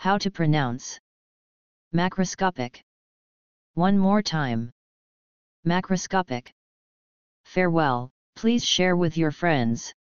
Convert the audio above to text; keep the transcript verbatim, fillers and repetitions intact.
How to pronounce macroscopic. One more time. Macroscopic. Farewell, please share with your friends.